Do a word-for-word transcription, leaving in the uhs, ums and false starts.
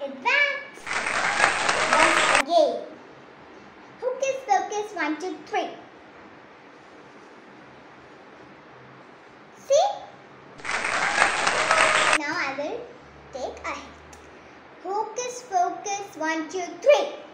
Advance. Once again. Hocus pocus, one, two, three. See? Now I will take a hit. Hocus pocus, one, two, three.